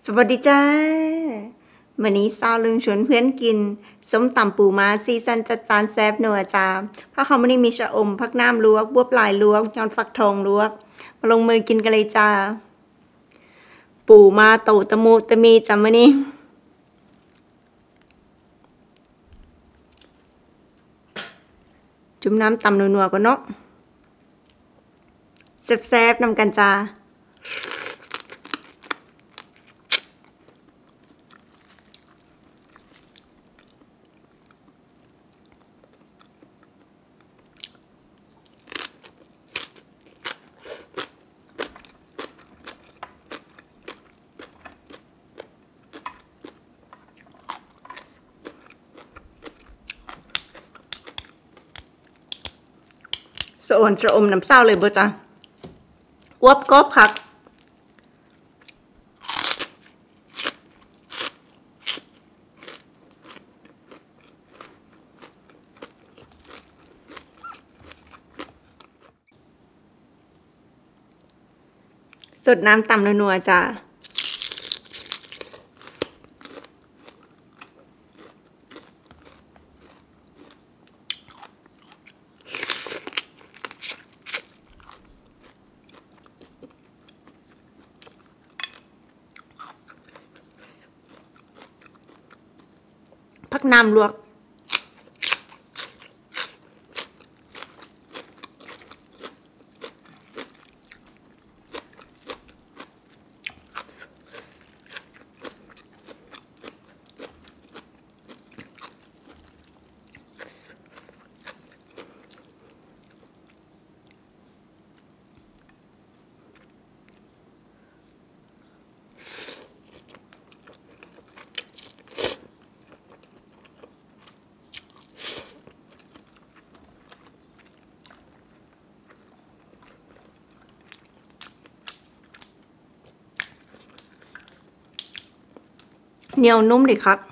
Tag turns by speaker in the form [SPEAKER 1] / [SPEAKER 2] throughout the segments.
[SPEAKER 1] สวัสดีจ้าวันนี้ซาวลึงชวนเพื่อนกินส้มตำปูม้าซีซันจัดจานแซ่บนัวจ้าเพราะเขาไม่ได้มีชะอมผักน้ำลวกบวบลายลวกยอนฟักทองลวกมาลงมือกินกันเลยจ้าปูม้าโตตะมูตะมีจ้ามื้อนี้จุ่มน้ำตำนัวๆก่อนเนาะแซ่บๆนำกันจ้าสะอ่อนจะอมน้ำเศร้าเลยบ่จ้ะอวบกรอบคักสดน้ำตำนัวๆจ้ะผักน้ำลวกเหนียวนุ่มดีครับ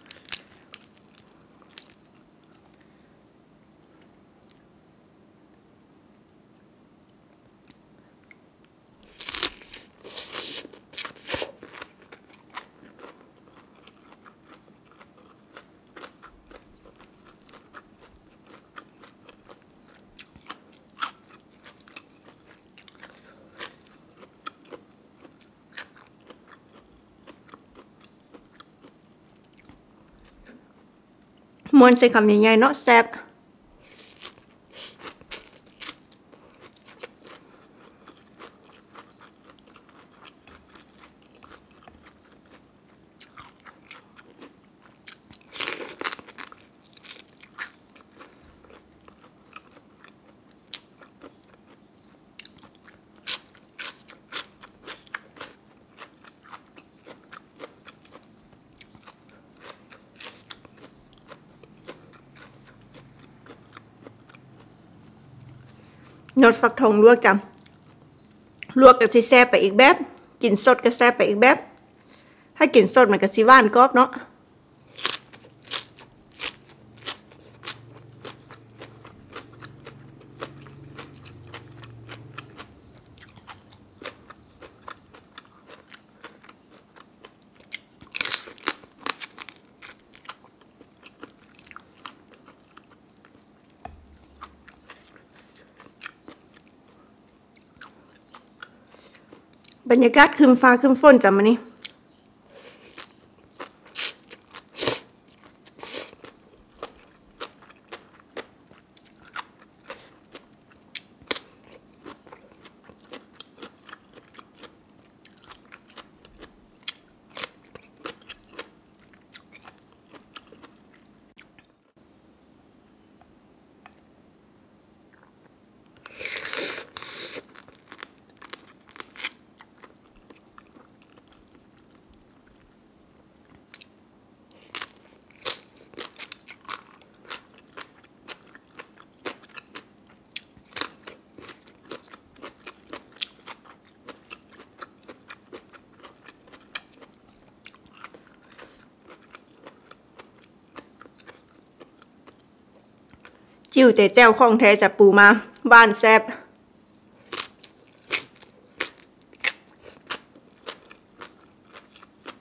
[SPEAKER 1] มวนใส่คำใหญ่ๆเนาะแซ่บยอดฟักทองลวกจ้ะลวกก็สิแซ่บไปอีกแบบกินสดก็แซ่บไปอีกแบบถ้ากินสดมันก็สิหวานกรอบเนาะบรรยากาศครึ้มฟ้าครึ้มฝนจ้ะมื้อนี้จิ้วแต่แจ่วของแท้จากปูมาบ้านแซ่บ บ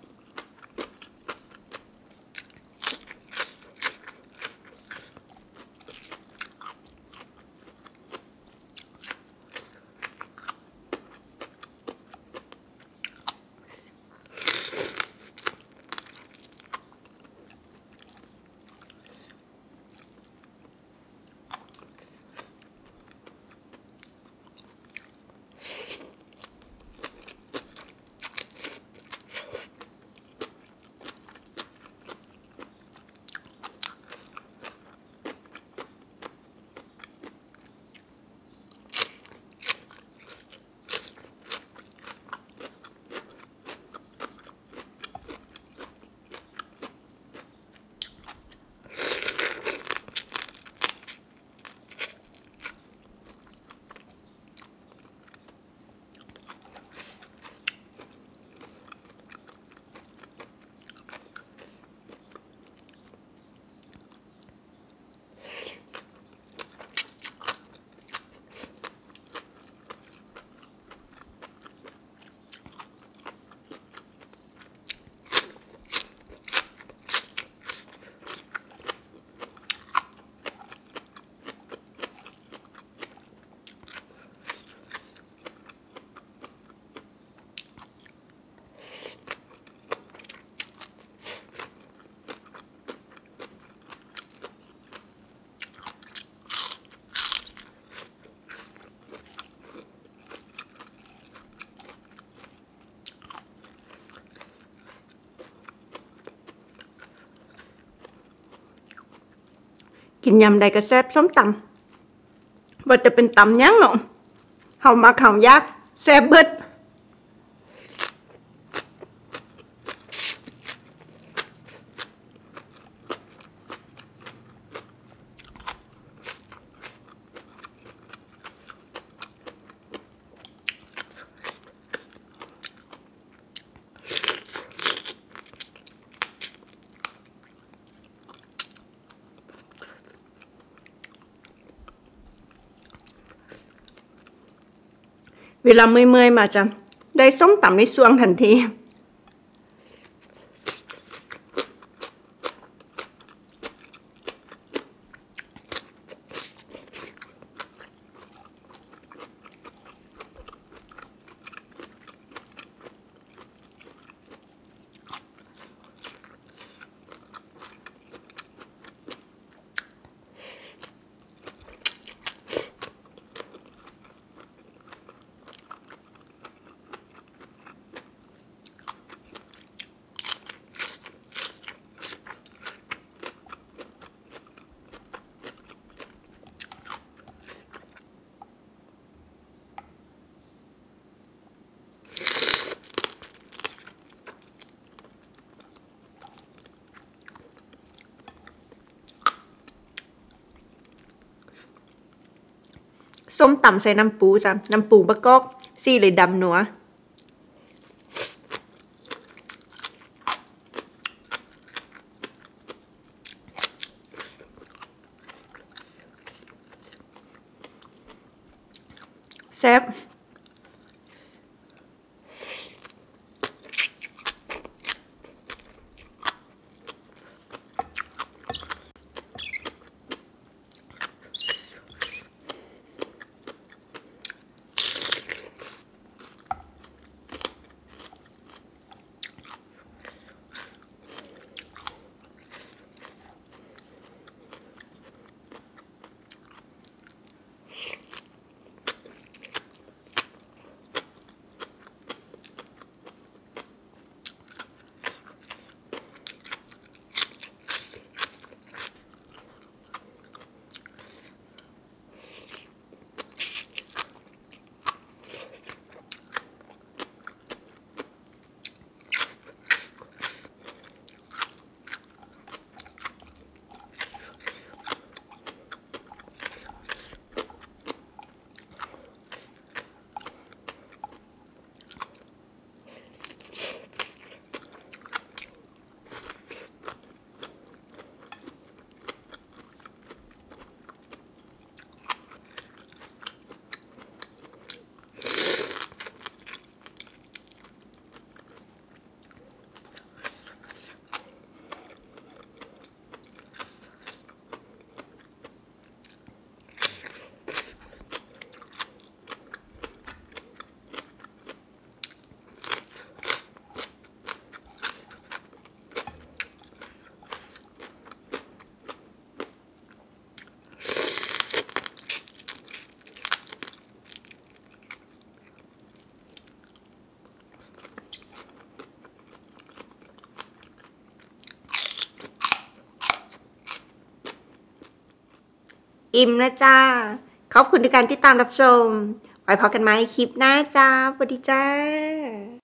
[SPEAKER 1] กินยำใดก็แซ่บส้มตำว่าจะเป็นตำยั้งหนอเฮามาข่าวยากแซ่บเบิดเวลาเมื่อยๆมาจะได้ส้มตำในสวงทันทีส้มตำใส่น้ำปูจ้ะน้ำปูบะกอกสีเลยดำนัวแซ่บอิ่มนะจ้าขอบคุณในการติดตามรับชมไว้พบกันใหม่คลิปหน้าจ้าสวัสดีจ้า